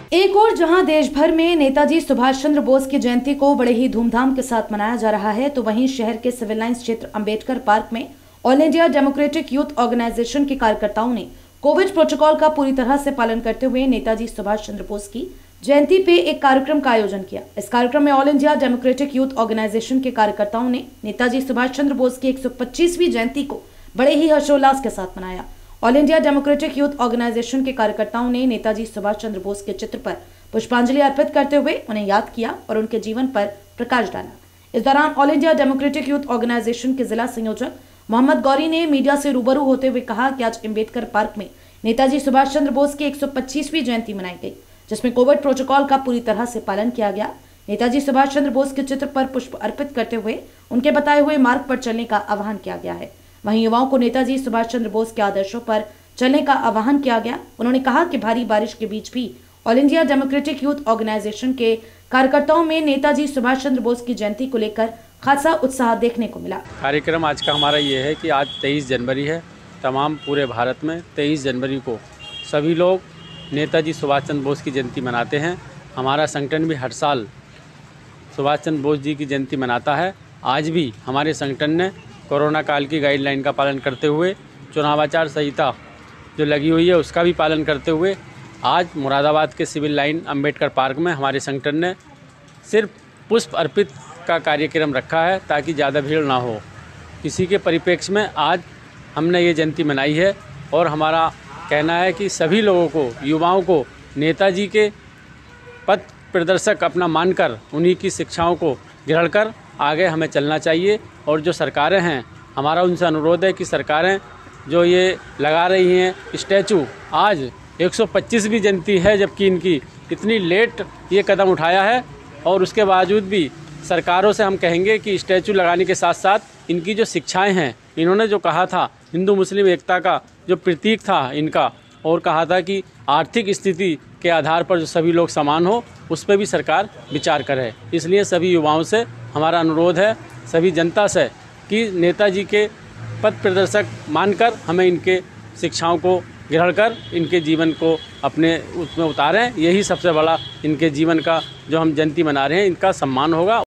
एक और जहां देश भर में नेताजी सुभाष चंद्र बोस की जयंती को बड़े ही धूमधाम के साथ मनाया जा रहा है, तो वहीं शहर के सिविल लाइंस क्षेत्र अंबेडकर पार्क में all India democratic youth organisation के कार्यकर्ताओं ने कोविड प्रोटोकॉल का पूरी तरह से पालन करते हुए नेताजी सुभाष चंद्र बोस की जयंती पे एक कार्यक्रम का आयोजन किया। इस कार्यक्रम में all India democratic youth organisation के कार्यकर्ताओं ने नेताजी सुभाष चंद्र बोस की 125वीं जयंती को बड़े ही हर्षोल्लास के साथ मनाया। All India democratic youth organisation के कार्यकर्ताओं ने नेताजी सुभाष चंद्र बोस के चित्र पर पुष्पांजलि अर्पित करते हुए उन्हें याद किया और उनके जीवन पर प्रकाश डाला। इस दौरान all India democratic youth organisation के जिला संयोजक मोहम्मद गौरी ने मीडिया से रूबरू होते हुए कहा कि आज अंबेडकर पार्क में नेताजी सुभाष चंद्र बोस की 125वीं जयंती मनाई गई, जिसमें कोविड प्रोटोकॉल का पूरी तरह से पालन किया गया। नेताजी सुभाष चंद्र बोस के चित्र पर पुष्प अर्पित करते हुए उनके बताए हुए मार्ग पर चलने का आह्वान किया गया है। वहीं युवाओं को नेताजी सुभाष चंद्र बोस के आदर्शों पर चलने का आह्वान किया गया। उन्होंने कहा कि भारी बारिश के बीच भी all India democratic youth organisation के कार्यकर्ताओं में नेताजी सुभाष चंद्र बोस की जयंती को लेकर खासा उत्साह देखने को मिला। कार्यक्रम आज का हमारा ये है कि आज 23 जनवरी है। तमाम पूरे भारत में 23 जनवरी को सभी लोग नेताजी सुभाष चंद्र बोस की जयंती मनाते हैं। हमारा संगठन भी हर साल सुभाष चंद्र बोस जी की जयंती मनाता है। आज भी हमारे संगठन ने कोरोना काल की गाइडलाइन का पालन करते हुए चुनाव आचार संहिता जो लगी हुई है उसका भी पालन करते हुए आज मुरादाबाद के सिविल लाइन अंबेडकर पार्क में हमारे संगठन ने सिर्फ पुष्प अर्पित का कार्यक्रम रखा है ताकि ज़्यादा भीड़ ना हो। इसी के परिप्रेक्ष्य में आज हमने ये जयंती मनाई है और हमारा कहना है कि सभी लोगों को, युवाओं को नेताजी के पथ प्रदर्शक अपना मानकर उन्हीं की शिक्षाओं को ग्रहण कर आगे हमें चलना चाहिए। और जो सरकारें हैं, हमारा उनसे अनुरोध है कि सरकारें जो ये लगा रही हैं स्टैचू, आज 125वीं जयंती है जबकि इनकी इतनी लेट ये कदम उठाया है और उसके बावजूद भी सरकारों से हम कहेंगे कि स्टैचू लगाने के साथ साथ इनकी जो शिक्षाएं हैं, इन्होंने जो कहा था हिंदू मुस्लिम एकता का जो प्रतीक था इनका, और कहा था कि आर्थिक स्थिति के आधार पर जो सभी लोग समान हो, उस पर भी सरकार विचार करे। इसलिए सभी युवाओं से हमारा अनुरोध है, सभी जनता से, कि नेताजी के पथ प्रदर्शक मानकर हमें इनके शिक्षाओं को ग्रहण कर इनके जीवन को अपने उसमें उतारें। यही सबसे बड़ा इनके जीवन का जो हम जयंती मना रहे हैं, इनका सम्मान होगा।